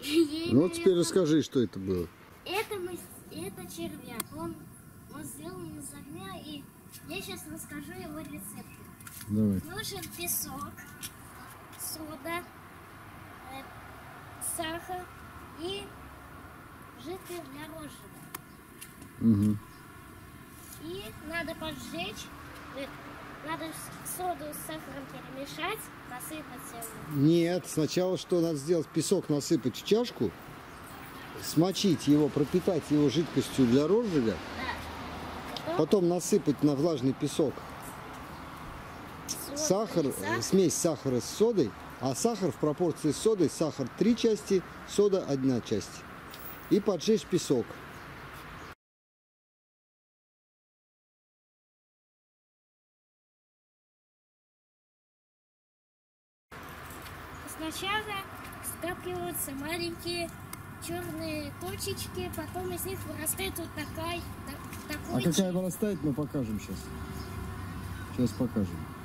Ну вот теперь расскажи, что это было. Это червяк. Он сделан из огня, и я сейчас расскажу его рецепт. Давай. Нужен песок, сода, сахар и жидкость для розжига. Угу. И надо поджечь, надо соду с сахаром перемешать, насыпать его. Нет, сначала что надо сделать? Песок насыпать в чашку, смочить его, пропитать его жидкостью для розжига, Да. потом насыпать на влажный песок сахар, смесь сахара с содой, а сахар в пропорции с содой, сахар 3 части, сода 1 часть. И поджечь песок. Сначала скапливаются маленькие черные точечки, потом из них вырастает вот такой. А какая вырастает, мы покажем сейчас. Сейчас покажем.